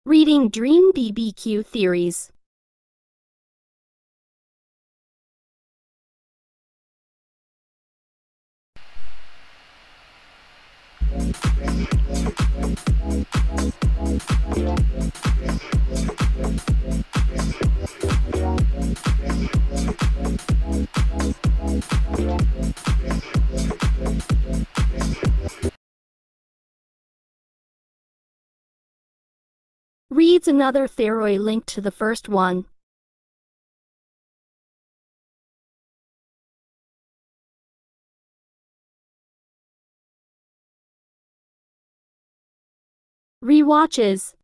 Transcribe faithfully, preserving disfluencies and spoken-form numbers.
Reading Dream B B Q Theories. Reads another theroy linked to the first one. Rewatches.